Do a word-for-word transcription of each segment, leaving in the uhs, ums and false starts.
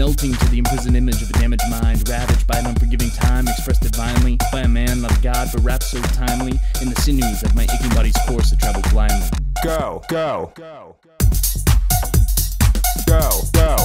melting to the imprisoned image of a damaged mind, ravaged by an unforgiving time, expressed divinely by a man, not a god, but wrapped so timely in the sinews of my aching body's course that traveled blindly. Go, go, go, go, go.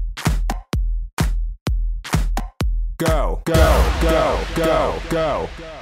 Go, go, go, go, go.